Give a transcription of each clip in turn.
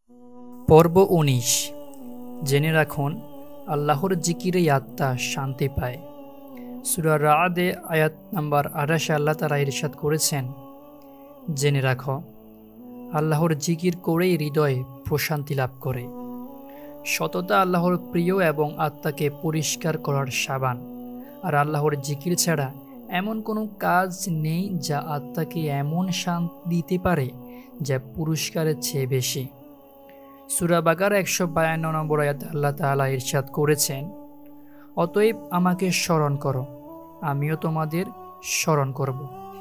পর্ব ১৯। জেনে রাখুন, আল্লাহর জিকিরে আত্মা শান্তি পায়। সূরা রা'দে আয়াত নাম্বার ২৮ আল্লাহ তাআলা ইরশাদ করেছেন, জেনে রাখো, আল্লাহর জিকির করেই হৃদয় প্রশান্তি লাভ করে। সততা আল্লাহর প্রিয় এবং আত্মাকে পরিষ্কার করার সাবান। আর আল্লাহর জিকির ছাড়া এমন কোনো কাজ নেই যা আত্মাকে এমন শান্তি দিতে পারে যা পুরস্কারের চেয়ে বেশি। সূরা বাকারা ১৫২ নম্বর আয়াতে আল্লাহ তাআলা ইরশাদ করেছেন, অতএব আমাকে স্মরণ করো, আমিও তোমাদের স্মরণ করব।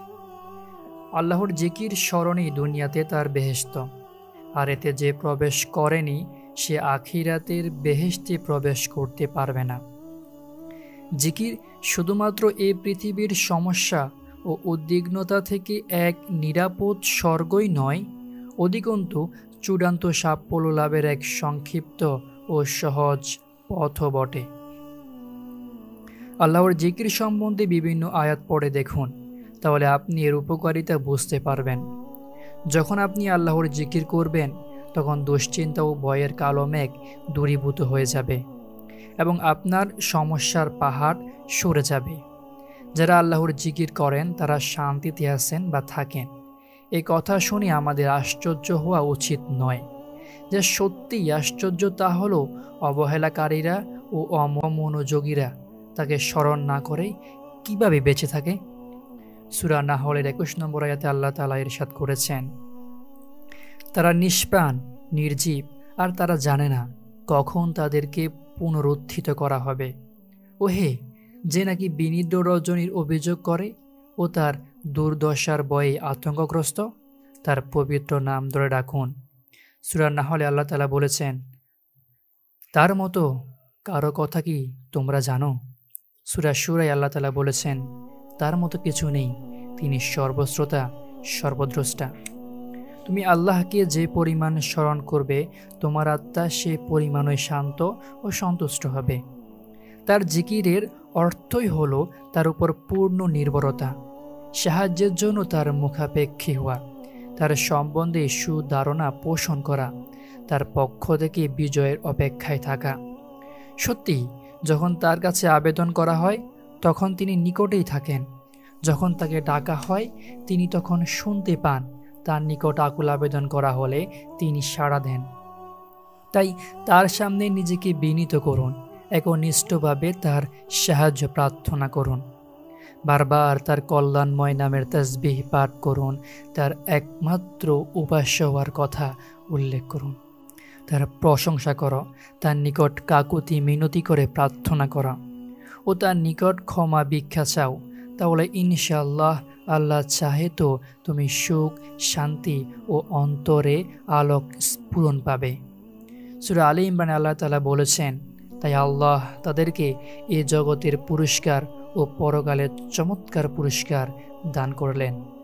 আল্লাহর জিকির স্মরণই দুনিয়াতে তার বেহেশত, আর এতে যে প্রবেশ করেনি সে আখিরাতের বেহেশতে প্রবেশ করতে পারবে না। জিকির শুধুমাত্র এই পৃথিবীর সমস্যা ও উদ্বিগ্নতা থেকে এক নিরাপদ স্বর্গই নয়, অধিকন্তু চূড়ান্ত সাফল্য লাভের এক সংক্ষিপ্ত ও সহজ পথও বটে। আল্লাহর জিকির সম্বন্ধে বিভিন্ন আয়াত পড়ে দেখুন, তাহলে আপনি এর উপকারিতা বুঝতে পারবেন। যখন আপনি আল্লাহর জিকির করবেন, তখন দুশ্চিন্তা ও ভয়ের কালো মেঘ দূরীভূত হয়ে যাবে এবং আপনার সমস্যার পাহাড় সরে যাবে। যারা আল্লাহর জিকির করেন তারা শান্তিতে আছেন বা থাকেন। এই কথা শুনে আমাদের আশ্চর্য হওয়া উচিত নয়। যা সত্যিই আশ্চর্য তা হলো অবহেলাকারীরা ও অমনোযোগীরা তাকে স্মরণ না করে কিভাবে বেঁচে থাকে। সূরা নাহলের ২১ নম্বর আয়াতে আল্লাহ তাআলা ইরশাদ করেছেন, তারা নিষ্প্রাণ, নির্জীব, আর তারা জানে না কখন তাদেরকে পুনরুত্থিত করা হবে। ওহে, যে নাকি বিনিদ্র রজনীর অভিযোগ করে ও তার দুর্দশার ভয়ে আতঙ্কগ্রস্ত, তার পবিত্র নাম ধরে ডাকুন। সূরা নাহলে আল্লাহ তাআলা বলেছেন, তার মতো কারো কথা কি তোমরা জানো? সূরা শুরায় আল্লাহ তাআলা বলেছেন, তার মতো কিছু নেই, তিনি সর্বশ্রোতা, সর্বদ্রষ্টা। তুমি আল্লাহকে যে পরিমাণ স্মরণ করবে, তোমার আত্মা সে পরিমাণই শান্ত ও সন্তুষ্ট হবে। তার জিকিরের অর্থই হলো তার উপর পূর্ণ নির্ভরতা, সাহায্যের জন্য তার মুখাপেক্ষী হওয়া, তার সম্বন্ধে সুধারণা পোষণ করা, তার পক্ষ থেকে বিজয়ের অপেক্ষায় থাকা। সত্যি, যখন তার কাছে আবেদন করা হয় তখন তিনি নিকটেই থাকেন। যখন তাকে ডাকা হয় তিনি তখন শুনতে পান। তার নিকট আকুল আবেদন করা হলে তিনি সাড়া দেন। তাই তার সামনে নিজেকে বিনীত করুন, একনিষ্ঠভাবে তার সাহায্য প্রার্থনা করুন। বারবার তার কল্যাণময় নামের তাসবিহ পাঠ করুন। তার একমাত্র উপাস্য হওয়ার কথা উল্লেখ করুন। তার প্রশংসা করো, তার নিকট কাকুতি মিনতি করে প্রার্থনা করা ও তার নিকট ক্ষমা ভিক্ষা চাও। তাহলে ইনশাআল্লাহ আল্লাহ চাহে তো তুমি সুখ, শান্তি ও অন্তরে আলোক স্ফুরণ পাবে। সূরা আলী ইমরানে আল্লাহ তাআলা বলেছেন, তাই আল্লাহ তাদেরকে এ জগতের পুরস্কার ও পরকালের চমৎকার পুরস্কার দান করলেন।